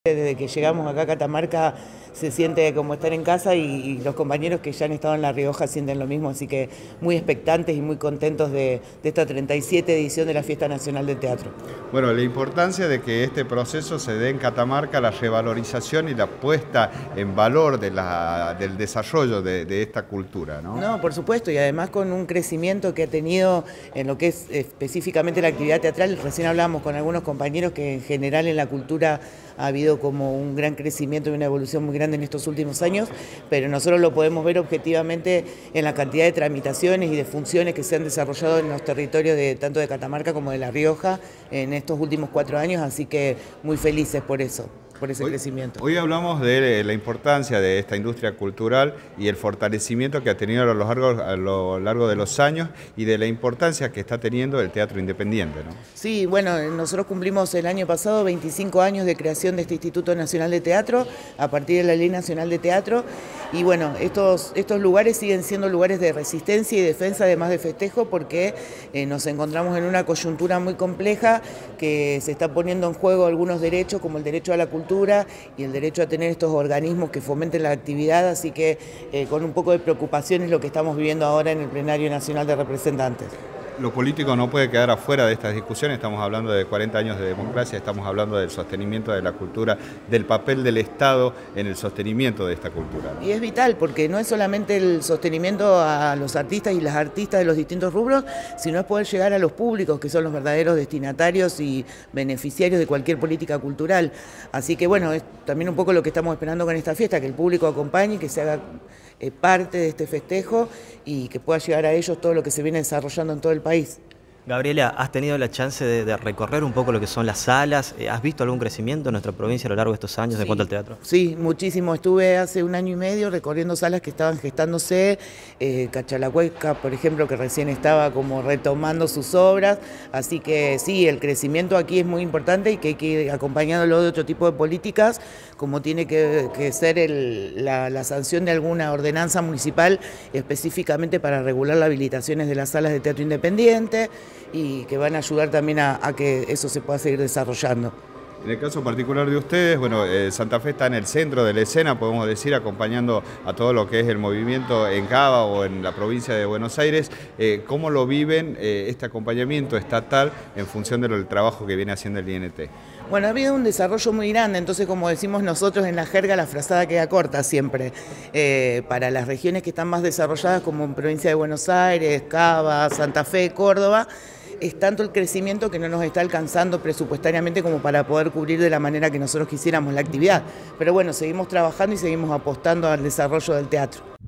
Desde que llegamos acá a Catamarca se siente como estar en casa y los compañeros que ya han estado en La Rioja sienten lo mismo, así que muy expectantes y muy contentos de esta 37 edición de la Fiesta Nacional del Teatro. Bueno, la importancia de que este proceso se dé en Catamarca, la revalorización y la puesta en valor del desarrollo de esta cultura, ¿no? No, por supuesto, y además con un crecimiento que ha tenido en lo que es específicamente la actividad teatral. Recién hablábamos con algunos compañeros que en general en la cultura ha habido como un gran crecimiento y una evolución muy grande en estos últimos años, pero nosotros lo podemos ver objetivamente en la cantidad de tramitaciones y de funciones que se han desarrollado en los territorios tanto de Catamarca como de La Rioja en estos últimos 4 años, así que muy felices por eso. Por ese crecimiento. Hoy hablamos de la importancia de esta industria cultural y el fortalecimiento que ha tenido a lo largo de los años y de la importancia que está teniendo el teatro independiente, ¿no? Sí, bueno, nosotros cumplimos el año pasado 25 años de creación de este Instituto Nacional de Teatro a partir de la Ley Nacional de Teatro y bueno, estos lugares siguen siendo lugares de resistencia y defensa además de festejo porque nos encontramos en una coyuntura muy compleja que se está poniendo en juego algunos derechos como el derecho a la cultura y el derecho a tener estos organismos que fomenten la actividad, así que con un poco de preocupación es lo que estamos viviendo ahora en el Plenario Nacional de Representantes. Lo político no puede quedar afuera de estas discusiones, estamos hablando de 40 años de democracia, estamos hablando del sostenimiento de la cultura, del papel del Estado en el sostenimiento de esta cultura, ¿no? Y es vital porque no es solamente el sostenimiento a los artistas y las artistas de los distintos rubros, sino es poder llegar a los públicos que son los verdaderos destinatarios y beneficiarios de cualquier política cultural. Así que bueno, es también un poco lo que estamos esperando con esta fiesta, que el público acompañe, que se haga parte de este festejo y que pueda llegar a ellos todo lo que se viene desarrollando en todo el país. Gabriela, ¿has tenido la chance de recorrer un poco lo que son las salas? ¿Has visto algún crecimiento en nuestra provincia a lo largo de estos años en cuanto al teatro? Sí, muchísimo. Estuve hace 1 año y medio recorriendo salas que estaban gestándose, Cachalacueca, por ejemplo, que recién estaba como retomando sus obras, así que sí, el crecimiento aquí es muy importante y que hay que ir acompañándolo de otro tipo de políticas, como tiene que ser la sanción de alguna ordenanza municipal específicamente para regular las habilitaciones de las salas de teatro independiente, y que van a ayudar también a que eso se pueda seguir desarrollando. En el caso particular de ustedes, bueno, Santa Fe está en el centro de la escena, podemos decir, acompañando a todo lo que es el movimiento en Cava o en la provincia de Buenos Aires. ¿Cómo lo viven este acompañamiento estatal en función del trabajo que viene haciendo el INT? Bueno, ha habido un desarrollo muy grande, entonces como decimos nosotros en la jerga, la frazada queda corta siempre. Para las regiones que están más desarrolladas como en provincia de Buenos Aires, Cava, Santa Fe, Córdoba, es tanto el crecimiento que no nos está alcanzando presupuestariamente como para poder cubrir de la manera que nosotros quisiéramos la actividad. Pero bueno, seguimos trabajando y seguimos apostando al desarrollo del teatro.